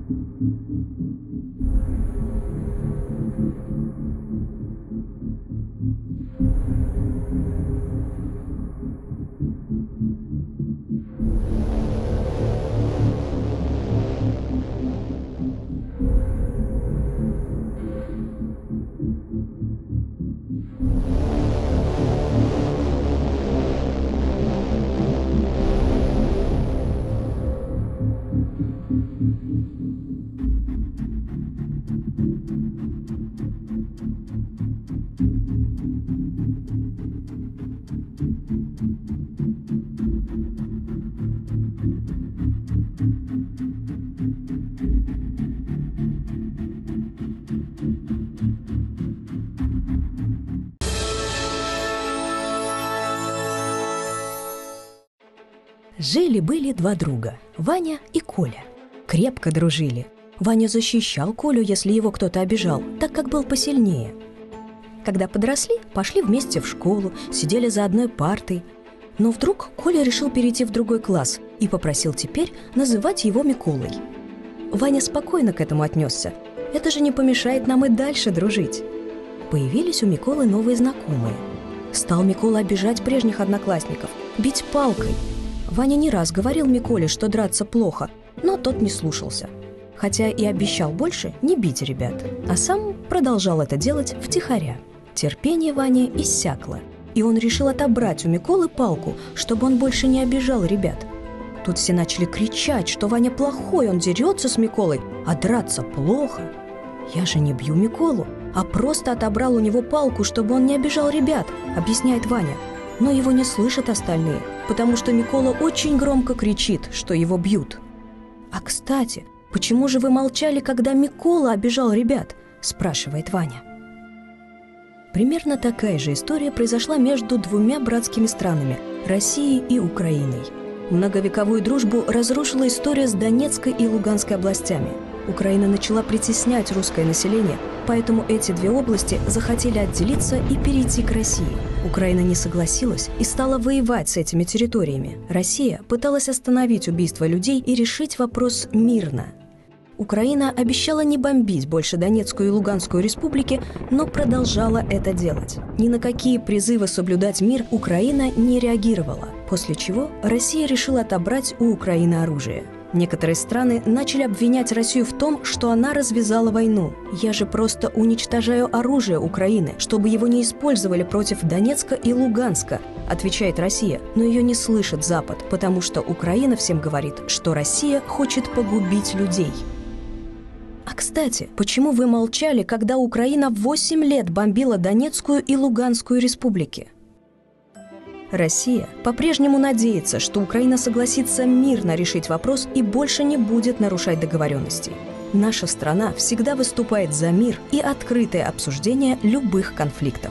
Жили-были два друга – Ваня и Коля. Крепко дружили. Ваня защищал Колю, если его кто-то обижал, так как был посильнее. Когда подросли, пошли вместе в школу, сидели за одной партой. Но вдруг Коля решил перейти в другой класс и попросил теперь называть его Миколой. Ваня спокойно к этому отнесся. Это же не помешает нам и дальше дружить. Появились у Миколы новые знакомые. Стал Микола обижать прежних одноклассников, бить палкой. Ваня не раз говорил Миколе, что драться плохо, но тот не слушался. Хотя и обещал больше не бить ребят, а сам продолжал это делать втихаря. Терпение Вани иссякло, и он решил отобрать у Миколы палку, чтобы он больше не обижал ребят. Тут все начали кричать, что Ваня плохой, он дерется с Миколой, а драться плохо. «Я же не бью Миколу, а просто отобрал у него палку, чтобы он не обижал ребят», объясняет Ваня. Но его не слышат остальные, потому что Микола очень громко кричит, что его бьют. «А кстати, почему же вы молчали, когда Микола обижал ребят?» – спрашивает Ваня. Примерно такая же история произошла между двумя братскими странами – Россией и Украиной. Многовековую дружбу разрушила история с Донецкой и Луганской областями. Украина начала притеснять русское население, поэтому эти две области захотели отделиться и перейти к России. Украина не согласилась и стала воевать с этими территориями. Россия пыталась остановить убийство людей и решить вопрос мирно. Украина обещала не бомбить больше Донецкую и Луганскую республики, но продолжала это делать. Ни на какие призывы соблюдать мир Украина не реагировала, после чего Россия решила отобрать у Украины оружие. Некоторые страны начали обвинять Россию в том, что она развязала войну. «Я же просто уничтожаю оружие Украины, чтобы его не использовали против Донецка и Луганска», отвечает Россия. Но ее не слышит Запад, потому что Украина всем говорит, что Россия хочет погубить людей. А кстати, почему вы молчали, когда Украина 8 лет бомбила Донецкую и Луганскую республики? Россия по-прежнему надеется, что Украина согласится мирно решить вопрос и больше не будет нарушать договоренностей. Наша страна всегда выступает за мир и открытое обсуждение любых конфликтов.